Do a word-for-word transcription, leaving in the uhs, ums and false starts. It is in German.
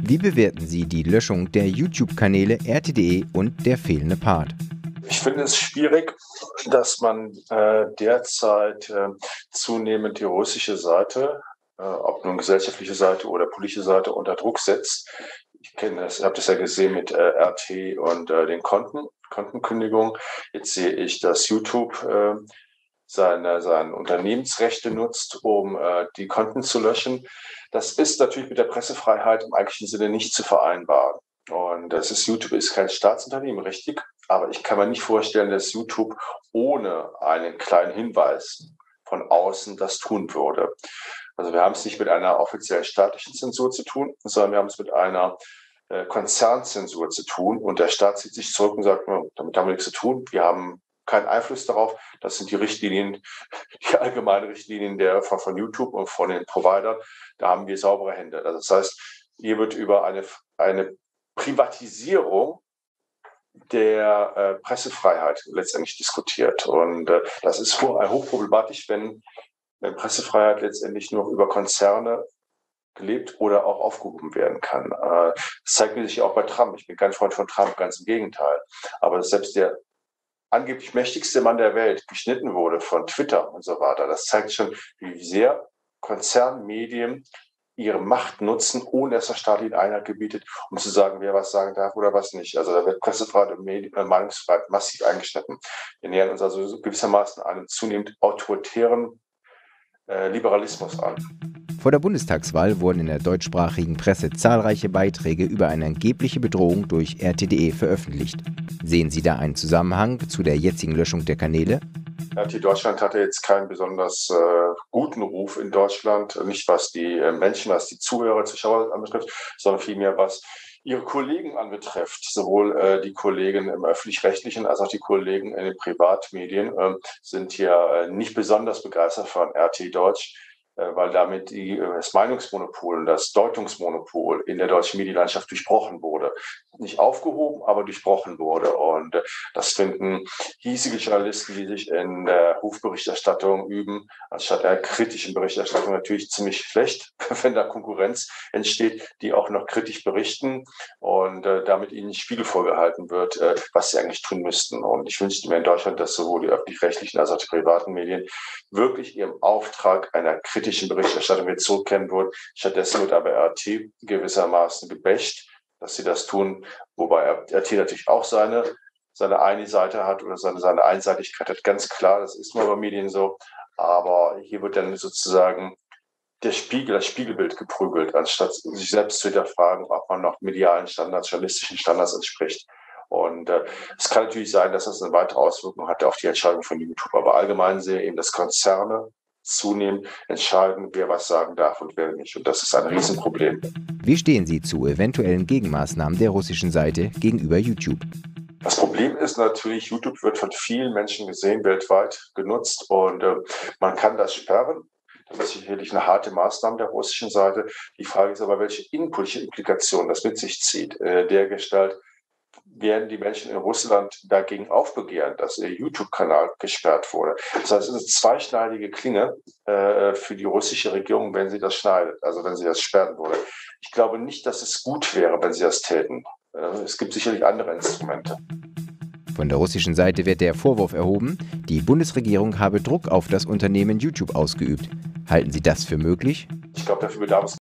Wie bewerten Sie die Löschung der YouTube-Kanäle R T D E und der fehlende Part? Ich finde es schwierig, dass man äh, derzeit äh, zunehmend die russische Seite, äh, ob nun gesellschaftliche Seite oder politische Seite, unter Druck setzt. Ich kenne das, ich habe das ja gesehen mit äh, R T und äh, den Konten, Kontenkündigungen. Jetzt sehe ich, dass YouTube äh, seine, seine Unternehmensrechte nutzt, um äh, die Konten zu löschen. Das ist natürlich mit der Pressefreiheit im eigentlichen Sinne nicht zu vereinbaren. Und das ist, YouTube ist kein Staatsunternehmen, richtig, aber ich kann mir nicht vorstellen, dass YouTube ohne einen kleinen Hinweis von außen das tun würde. Also wir haben es nicht mit einer offiziellen staatlichen Zensur zu tun, sondern wir haben es mit einer äh, Konzernzensur zu tun. Und der Staat zieht sich zurück und sagt, damit haben wir nichts zu tun, wir haben keinen Einfluss darauf. Das sind die Richtlinien, die allgemeinen Richtlinien der, von, von YouTube und von den Providern. Da haben wir saubere Hände. Also das heißt, hier wird über eine, eine Privatisierung der äh, Pressefreiheit letztendlich diskutiert. Und äh, das ist hochproblematisch, wenn, wenn Pressefreiheit letztendlich nur über Konzerne gelebt oder auch aufgehoben werden kann. Äh, das zeigt sich auch bei Trump. Ich bin kein Freund von Trump, ganz im Gegenteil. Aber selbst der angeblich mächtigste Mann der Welt geschnitten wurde von Twitter und so weiter. Das zeigt schon, wie sehr Konzernmedien ihre Macht nutzen, ohne dass der Staat ihnen Einhalt gebietet, um zu sagen, wer was sagen darf oder was nicht. Also da wird Pressefreiheit und Medien, äh, Meinungsfreiheit massiv eingeschnitten. Wir nähern uns also gewissermaßen einem zunehmend autoritären äh, Liberalismus an. Vor der Bundestagswahl wurden in der deutschsprachigen Presse zahlreiche Beiträge über eine angebliche Bedrohung durch R T D E veröffentlicht. Sehen Sie da einen Zusammenhang zu der jetzigen Löschung der Kanäle? R T Deutschland hatte jetzt keinen besonders äh, guten Ruf in Deutschland, nicht was die äh, Menschen, was die Zuhörer, Zuschauer anbetrifft, sondern vielmehr was ihre Kollegen anbetrifft. Sowohl äh, die Kollegen im Öffentlich-Rechtlichen als auch die Kollegen in den Privatmedien äh, sind hier äh, nicht besonders begeistert von R T Deutsch, äh, weil damit die, das Meinungsmonopol, das Deutungsmonopol in der deutschen Medienlandschaft durchbrochen wurde. Nicht aufgehoben, aber durchbrochen wurde. Und äh, das finden hiesige Journalisten, die sich in der Hofberichterstattung üben, anstatt der kritischen Berichterstattung natürlich ziemlich schlecht, wenn da Konkurrenz entsteht, die auch noch kritisch berichten und äh, damit ihnen Spiegel vorgehalten wird, äh, was sie eigentlich tun müssten. Und ich wünschte mir in Deutschland, dass sowohl die öffentlich-rechtlichen als auch die privaten Medien wirklich ihrem Auftrag einer kritischen Berichterstattung wieder zurückkehren würden. Stattdessen wird aber R T gewissermaßen gebächt, dass sie das tun, wobei R T natürlich auch seine, seine eine Seite hat oder seine, seine Einseitigkeit hat. Ganz klar, das ist mal bei Medien so. Aber hier wird dann sozusagen der Spiegel, das Spiegelbild geprügelt, anstatt sich selbst zu hinterfragen, ob man noch medialen Standards, journalistischen Standards entspricht. Und äh, es kann natürlich sein, dass das eine weitere Auswirkung hat auf die Entscheidung von YouTube. Aber allgemein sehe ich eben, dass Konzerne zunehmend entscheiden, wer was sagen darf und wer nicht. Und das ist ein Riesenproblem. Wie stehen Sie zu eventuellen Gegenmaßnahmen der russischen Seite gegenüber YouTube? Das Problem ist natürlich, YouTube wird von vielen Menschen gesehen, weltweit genutzt und äh, man kann das sperren. Das ist sicherlich eine harte Maßnahme der russischen Seite. Die Frage ist aber, welche innenpolitische Implikationen das mit sich zieht. Äh, dergestalt werden die Menschen in Russland dagegen aufbegehren, dass ihr YouTube-Kanal gesperrt wurde. Das heißt, es ist eine zweischneidige Klinge äh, für die russische Regierung, wenn sie das schneidet, also wenn sie das sperren würde. Ich glaube nicht, dass es gut wäre, wenn sie das täten. Äh, es gibt sicherlich andere Instrumente. Von der russischen Seite wird der Vorwurf erhoben, die Bundesregierung habe Druck auf das Unternehmen YouTube ausgeübt. Halten Sie das für möglich? Ich glaube, dafür bedarf es